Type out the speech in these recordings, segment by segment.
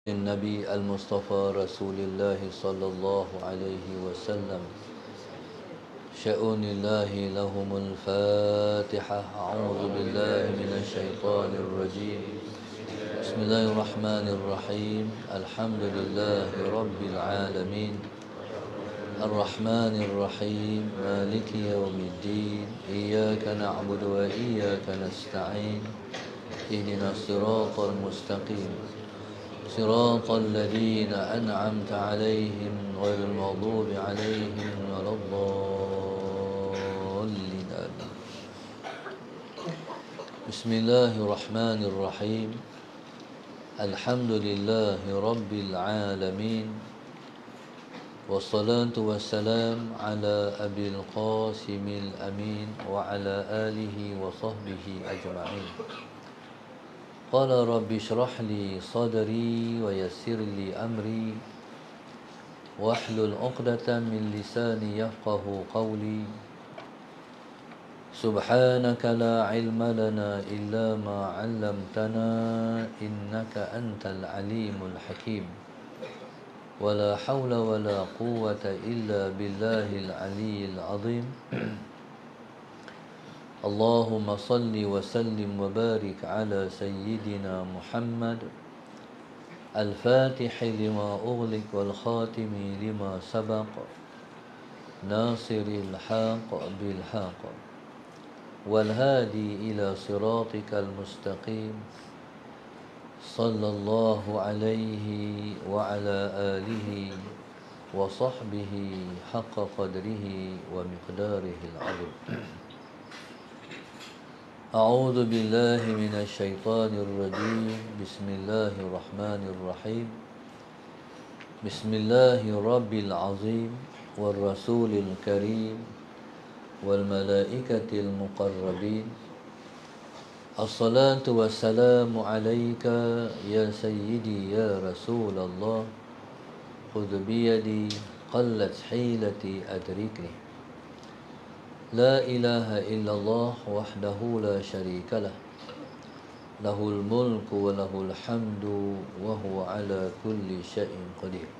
النبي المصطفى رسول الله صلى الله عليه وسلم شؤون الله لهم الفاتحة. أعوذ بالله من الشيطان الرجيم. بسم الله الرحمن الرحيم. الحمد لله رب العالمين الرحمن الرحيم مالك يوم الدين. إياك نعبد وإياك نستعين. اهدنا الصراط المستقيم صراط الذين أنعمت عليهم غير المغضوب عليهم ولا الضالين. بسم الله الرحمن الرحيم. الحمد لله رب العالمين والصلاة والسلام على أبي القاسم الأمين وعلى آله وصحبه أجمعين. قال رب اشرح لي صدري ويسر لي أمري واحلل عقدة من لساني يفقه قولي. سبحانك لا علم لنا إلا ما علمتنا إنك أنت العليم الحكيم. ولا حول ولا قوة إلا بالله العلي العظيم. اللهم صل وسلم وبارك على سيدنا محمد الفاتح لما أغلق والخاتم لما سبق ناصر الحق بالحق والهادي إلى صراطك المستقيم صلى الله عليه وعلى آله وصحبه حق قدره ومقداره العظيم. أعوذ بالله من الشيطان الرجيم. بسم الله الرحمن الرحيم. بسم الله رب العظيم والرسول الكريم والملائكة المقربين. الصلاة والسلام عليك يا سيدي يا رسول الله. خذ بيدي قلت حيلتي أدركني. لا إله إلا الله وحده لا شريك له. له الملك وله الحمد وهو على كل شيء قدير.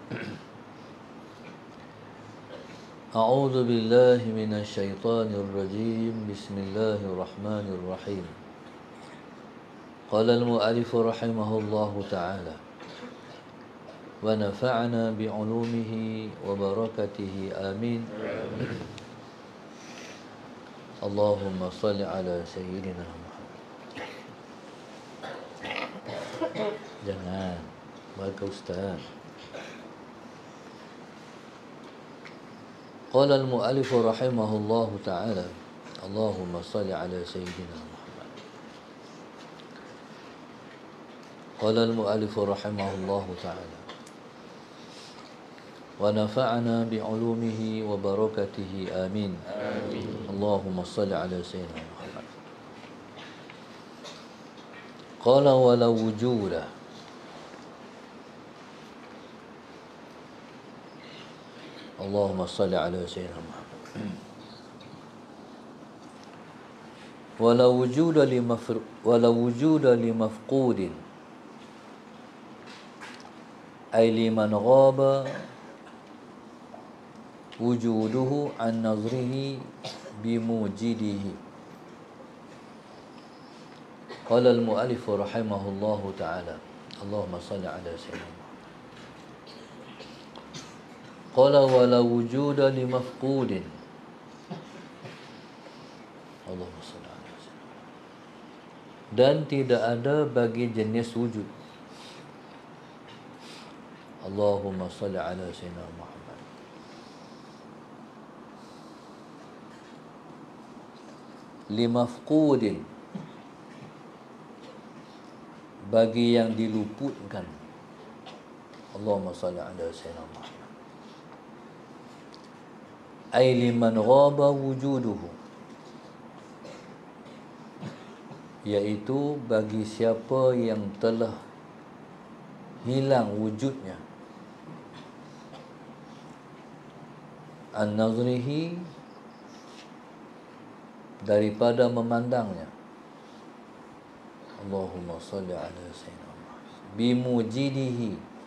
أعوذ بالله من الشيطان الرجيم. بسم الله الرحمن الرحيم. قال المؤلف رحمه الله تعالى ونفعنا بعلومه وبركته آمين. اللهم صل على سيدنا Muhammad. Jangan, bagi Ustaz. قال المؤلف رحمه الله تعالى اللهم صل على سيدنا محمد. قال المؤلف رحمه الله تعالى ونفعنا بعلومه وبركته آمين. اللهم صل على سيدنا محمد. قال ولو وجود اللهم صل على سيدنا محمد. ولو وجود لمفقود أي لمن غاب وجوده عن نظره بموجده. قال المؤلف رحمه الله تعالى اللهم صل على سيدنا محمد. قال ولا وجود لمفقود اللهم صل على سيدنا محمد. Dan tidak ada bagi jenis wujud. Allahumma salli ala sayyidina Muhammad. Limafqudin, bagi yang diluputkan. Allahumma salli ala sayyidina Muhammad. Ay liman ghaba wujuduhu, yaitu bagi siapa yang telah hilang wujudnya, an-nazrihi, daripada memandangnya. Allahumma salli ala sayyidina Muhammad. Bimujidihi,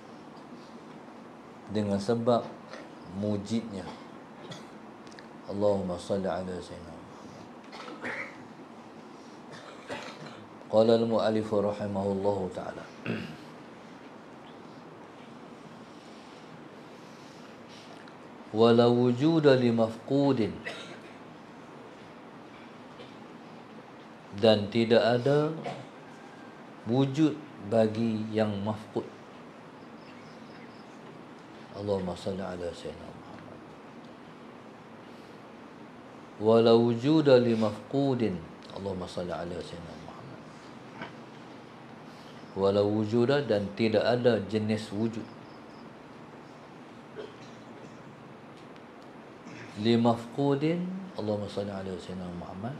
dengan sebab mujidnya. Allahumma salli ala sayyidina Muhammad. Qala al-mu'allif rahimahullahu ta'ala, wala wujuda li mafqudin, dan tidak ada wujud bagi yang mafqud. Allahumma salli ala sayyidina Muhammad. Wala wujuda li mafqudin. Allahumma salli ala sayyidina Muhammad. Wala wujuda, dan tidak ada jenis wujud li mafqudin. Allahumma salli ala sayyidina Muhammad,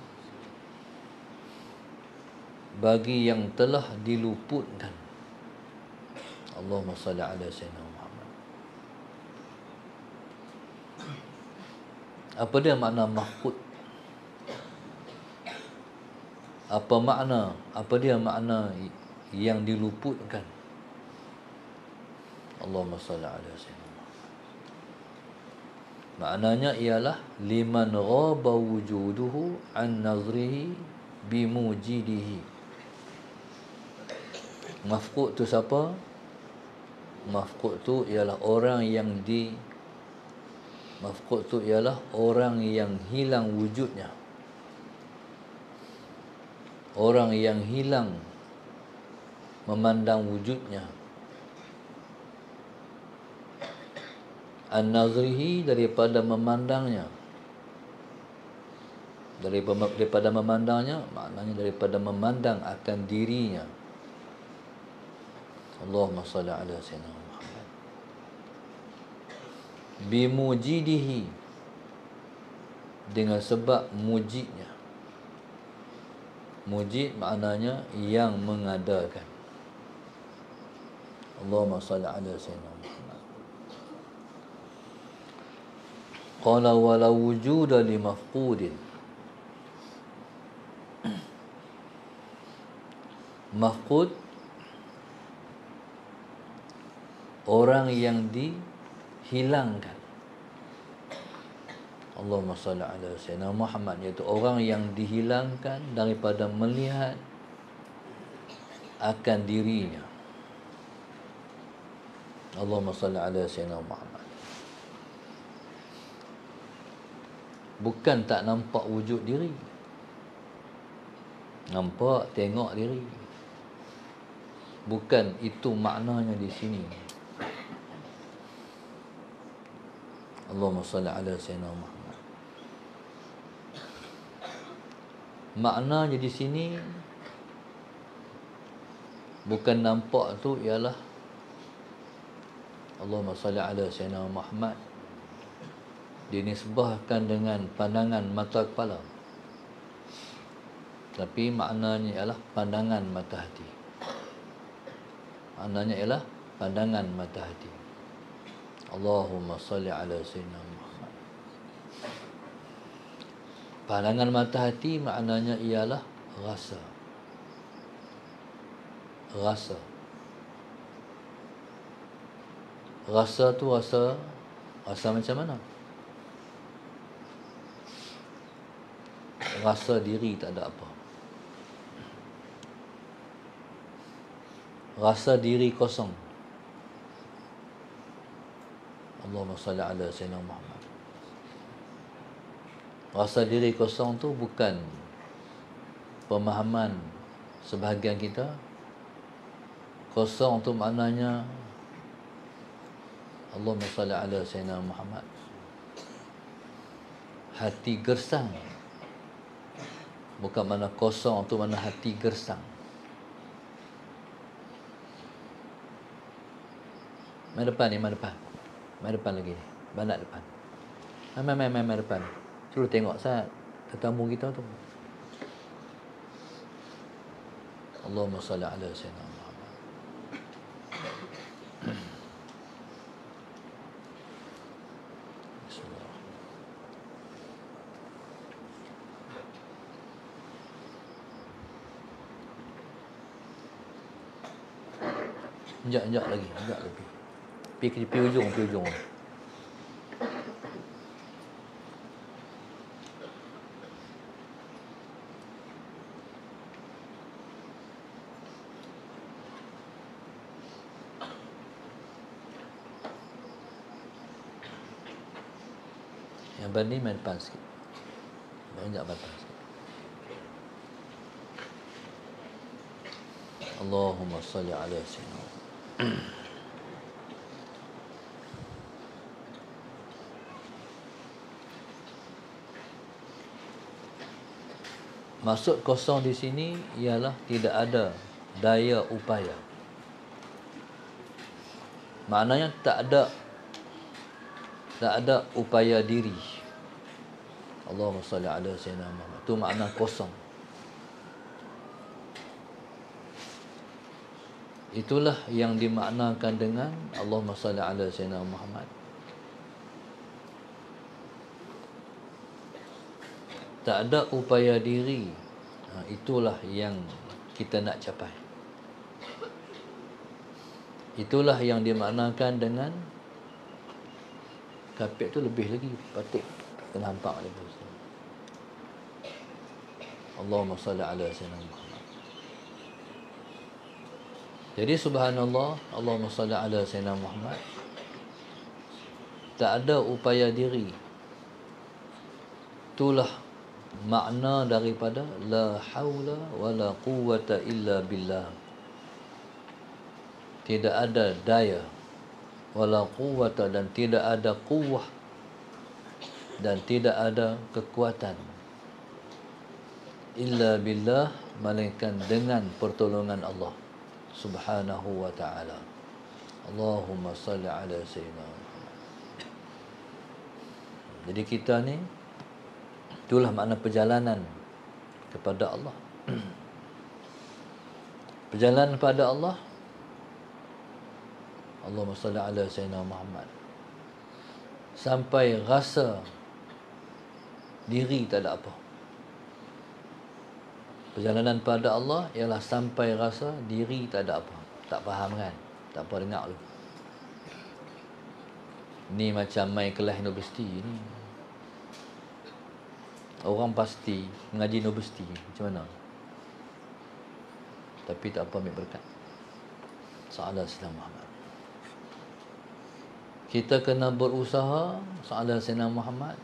bagi yang telah diluputkan. Allahumma salli ala sayyidina Muhammad. Apa dia makna mafqud? Apa dia makna yang diluputkan? Allahumma salli ala sayyidina Muhammad. Maknanya ialah liman ghaba wujuduhu an nazrihi bimujidihi. Mafqud tu siapa? Mafqud tu ialah orang yang Mafqud tu ialah orang yang hilang wujudnya, orang yang hilang memandang wujudnya. An-nazrihi, daripada memandangnya. Daripada memandangnya, maknanya daripada memandang akan dirinya. Allahumma salli ala sayyidina Muhammad. Bimujidihi, dengan sebab mujidnya. Mujid maknanya yang mengadakan. Allahumma salli ala sayyidina Muhammad. Qala wala wujuda li mafqudin. Mafqud, orang yang dihilangkan. Allahumma salli ala sayyidina Muhammad, iaitu orang yang dihilangkan daripada melihat akan dirinya. Allahumma salli ala sayyidina Muhammad. Bukan tak nampak wujud diri, nampak, tengok diri. Bukan itu maknanya di sini. Allahumma salli ala sayyidina Muhammad. Maknanya di sini bukan nampak tu ialah Allahumma salli ala sayyidina Muhammad dinisbahkan dengan pandangan mata kepala, tapi maknanya ialah pandangan mata hati. Maknanya ialah pandangan mata hati. Allahumma salli ala sayyidina Muhammad. Pandangan mata hati maknanya ialah rasa. Rasa. Rasa tu rasa macam mana? Rasa diri tak ada apa. Rasa diri kosong. Allahumma salli ala sayyidina Muhammad. Rasa diri kosong tu bukan pemahaman sebahagian kita. Kosong tu maknanya Allahumma salli ala sayyidina Muhammad, hati gersang. Bukan makna kosong tu makna hati gersang. Mai depan ni, mai depan. Mai depan lagi ni. Bandak depan. Mai depan. Suruh tengok Ustaz, tetamu kita tu. Allahumma salli ala sayyidina Muhammad. Bismillah. Enjak lagi. Pi ujung. Yang bani main depan sikit. Banyak depan sikit. Allahumma salli ala sayyidina. Maksud kosong di sini ialah tidak ada daya upaya. Maknanya tak ada upaya diri. Allahumma salli ala sayyidina Muhammad. Itu makna kosong. Itulah yang dimaknakan dengan Allahumma salli ala sayyidina Muhammad. Tak ada upaya diri. Itulah yang kita nak capai. Itulah yang dimaknakan dengan kapit tu lebih lagi patut kita nampak daripada sini. Allahumma salli ala sayyidina Muhammad. Jadi subhanallah, Allahumma salli ala sayyidina Muhammad. Tak ada upaya diri. Itulah makna daripada la haula wala quwwata illa billah. Tidak ada daya wala quwwata, dan tidak ada quwwah, dan tidak ada kekuatan illa billah, melainkan dengan pertolongan Allah subhanahu wa ta'ala. Allahumma salli ala sayyidina Muhammad. Jadi kita ni, itulah makna perjalanan kepada Allah. Perjalanan kepada Allah. Allahumma salli ala sayyidina Muhammad. Sampai rasa diri tak ada apa. Perjalanan pada Allah ialah sampai rasa diri tak ada apa. Tak faham kan? Tak apa dengar dulu. Ni macam main kelas universiti ni. Orang pasti mengaji universiti macam mana, tapi tak apa ambil berkat. Sallallahu alaihi Muhammad. Kita kena berusaha sallallahu alaihi Muhammad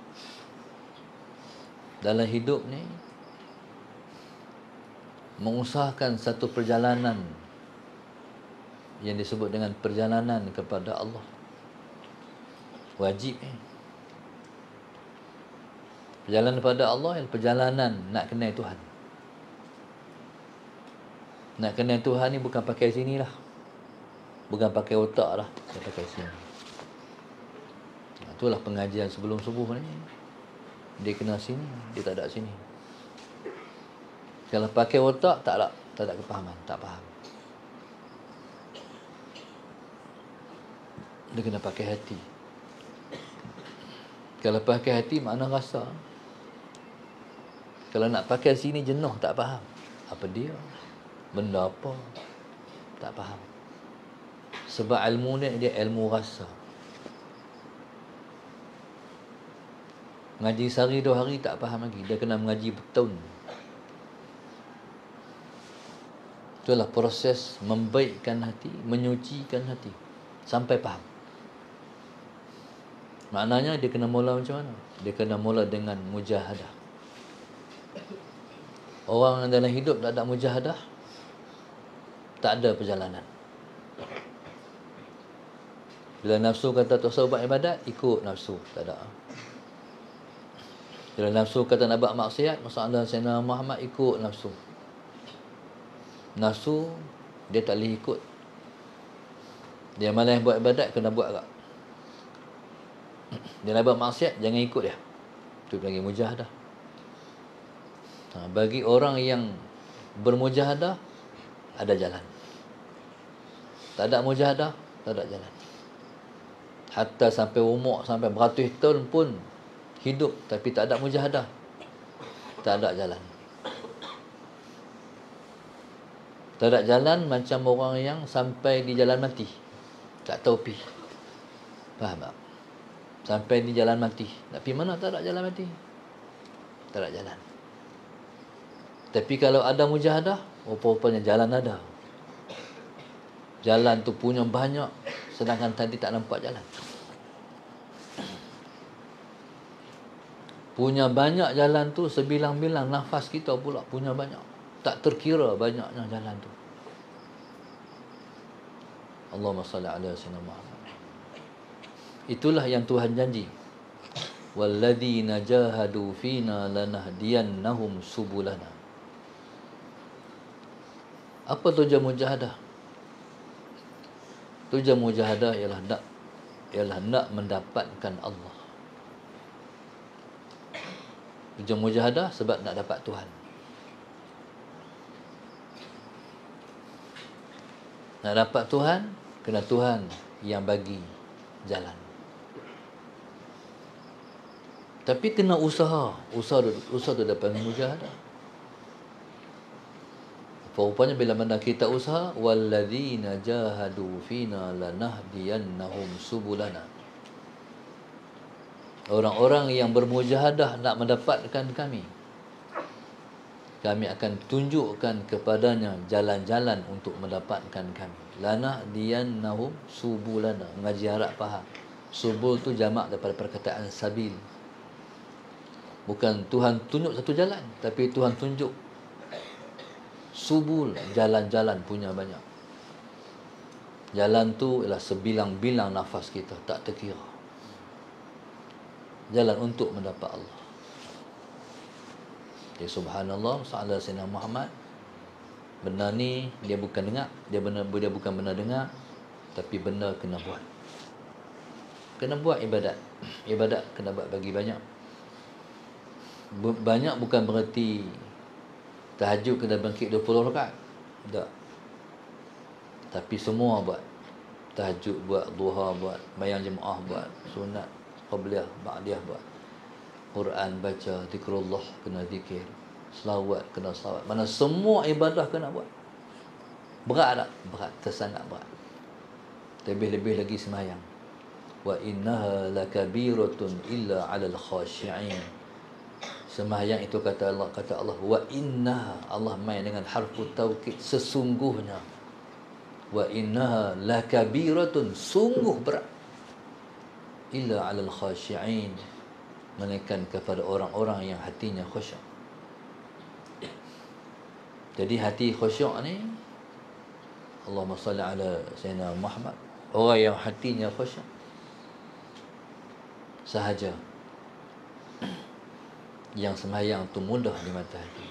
dalam hidup ni, mengusahakan satu perjalanan yang disebut dengan perjalanan kepada Allah. Wajib perjalanan kepada Allah ialah perjalanan nak kenal Tuhan. Nak kenal Tuhan ni bukan pakai sini lah. Bukan pakai otak lah. Dia pakai sini. Itulah pengajian sebelum subuh ni. Dia kena sini, dia tak ada sini. Kalau pakai otak, tak ada kepahaman. Tak faham. Dia kena pakai hati. Kalau pakai hati, makna rasa. Kalau nak pakai sini jenuh, tak faham. Apa dia? Benda apa? Tak faham. Sebab ilmu ni dia ilmu rasa. Ngaji sehari 2 hari tak faham lagi. Dia kena mengaji bertahun. Itulah proses membaikkan hati, menyucikan hati sampai faham. Maknanya dia kena mula macam mana? Dia kena mula dengan mujahadah. Orang yang dalam hidup tak ada mujahadah, tak ada perjalanan. Bila nafsu kata tak usah buat ibadat, ikut nafsu, tak ada. Bila nafsu kata nak buat maksiat, masalah Sayyidina Muhammad, ikut nafsu. Nafsu dia tak boleh ikut. Dia malas buat ibadat, kena buat agak. Dia nak buat maksiat, jangan ikut dia. Itu lagi mujahadah. Bagi orang yang bermujahadah, ada jalan. Tak ada mujahadah, tak ada jalan. Hatta sampai umur, sampai beratus tahun pun hidup, tapi tak ada mujahadah, tak ada jalan. Tak ada jalan macam orang yang sampai di jalan mati, tak tahu pi. Faham tak? Sampai di jalan mati. Nak pergi mana tak ada jalan mati? Tak ada jalan. Tapi kalau ada mujahadah, rupa-rupanya jalan ada. Jalan tu punya banyak, sedangkan tadi tak nampak jalan. Punya banyak jalan tu, sebilang-bilang nafas kita pula punya banyak. Tak terkira banyaknya jalan tu. Allahumma salli ala sayyidina Muhammad. Itulah yang Tuhan janji. Walladzina jahadu fina lanahdiyannahum subulana. Apa tujuan mujahadah? Tujuan mujahadah ialah nak mendapatkan Allah. Tujuan mujahadah sebab nak dapat Tuhan. Nak dapat Tuhan, kena Tuhan yang bagi jalan. Tapi kena usaha. Usaha tu dapat mujahadah. Rupanya bila mana kita usaha, walladzina jahadu fina lanahdiyannahum subulana. Orang-orang yang bermujahadah nak mendapatkan kami akan tunjukkan kepadanya jalan-jalan untuk mendapatkan kami. Lanahdiyannahum subulana. Mengaji harap faham. Subul tu jamak daripada perkataan sabil. Bukan Tuhan tunjuk satu jalan, tapi Tuhan tunjuk subul, jalan-jalan punya banyak. Jalan tu ialah sebilang-bilang nafas kita, tak terkira. Jalan untuk mendapat Allah. Jadi subhanallah, sahaja Sayyidina Muhammad. Benar ni dia bukan dengar, dia bukan benar dengar, tapi benar kena buat. Kena buat ibadat. Ibadat kena buat bagi banyak. Banyak bukan bererti tahajud kena bangkit 20 rakaat. Tak. Tapi semua buat. Tahajud buat, duha buat, mayang jemaah buat, sunat, qabliyah, ba'diyah buat. Quran baca, zikrullah kena zikir, selawat kena selawat. Mana semua ibadah kena buat. Berat tak? Berat, tersangat berat. Lebih-lebih lagi semayang. Wa innaha lakabiratun illa 'alal khashi'in. Sembahyang itu kata Allah wa innaha, Allah main dengan harfu taukid, sesungguhnya. Wa innaha lakabiratun, sungguh berat. Illa 'alal khashi'in, menekan kepada orang-orang yang hatinya khusyuk. Jadi hati khusyuk ni, Allahumma salli ala sayyidina Muhammad, orang yang hatinya khusyuk sahaja yang sembahyang tu mudah di mata hati.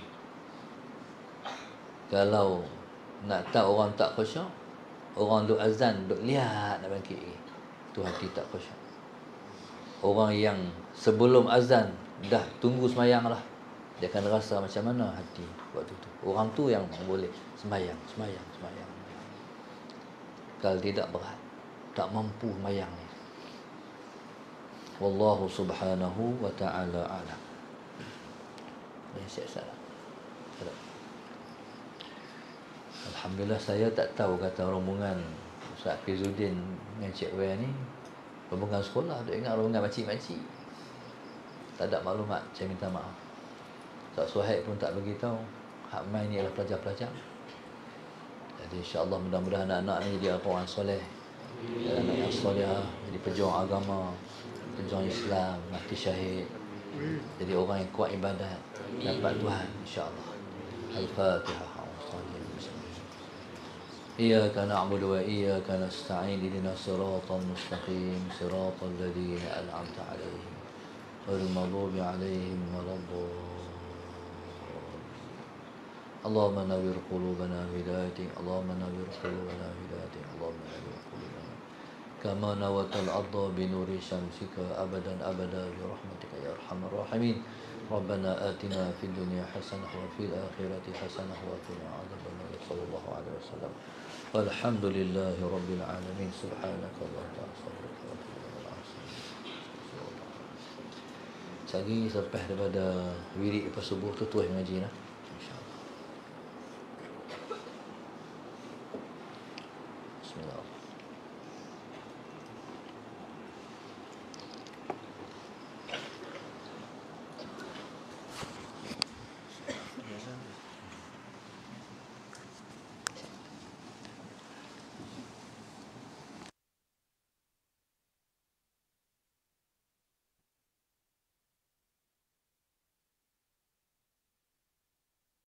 Kalau nak tahu orang tak khusyuk, orang duk azan, duk lihat nak bangkit lagi, tu hati tak khusyuk. Orang yang sebelum azan dah tunggu sembahyang lah, dia akan rasa macam mana hati waktu tu. Orang tu yang boleh sembahyang. Kalau tidak berat, tak mampu sembahyang ni. Wallahu subhanahu wa ta'ala a'lam. Salah. Alhamdulillah, saya tak tahu kata rombongan Ustaz Fizuddin dengan Cik Wer ni rombongan sekolah, duk ingat rombongan makcik-makcik. Tak ada maklumat, saya minta maaf. Ustaz Suhaib pun tak beritahu. Hak main ni adalah pelajar-pelajar. Jadi insya-Allah mudah-mudahan anak-anak ni jadi orang soleh, anak yang soleh, jadi pejuang agama, pejuang Islam, mati syahid. Jadi orang yang kuat ibadat, dapat Tuhan insya-Allah. Al-Fatihah. Iyyaka na'budu wa iyyaka nasta'in, ihdinas siratal mustaqim, siratal ladzina an'amta 'alaihim ghairil maghdubi 'alaihim waladdallin. Allahumma nawwir qulubana bihidayatik, Allahumma nawwir qulubana bihidayatik, Allahumma nawwir qulubana kama nawatal arda binuri syamsika abadan abada bi rahmatika ya arhamar rahimin. Rabbana atina fid dunya hasanah wa fil akhirati hasanah wa qina adzabannar. Sallallahu alaihi wasallam. Walhamdulillahi rabbil alamin. Subhanaka Allahumma astaghfiruka wa atubu ilaik. Lagi sampai daripada wirid lepas subuh tu tuai mengaji lah.